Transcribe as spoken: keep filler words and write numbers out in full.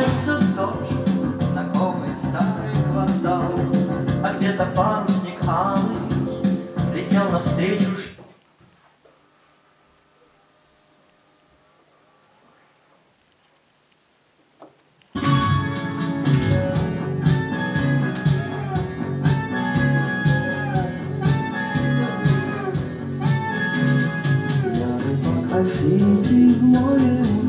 все тот же знакомый старый квартал, а где-то парусник алый летел навстречу. А сети в море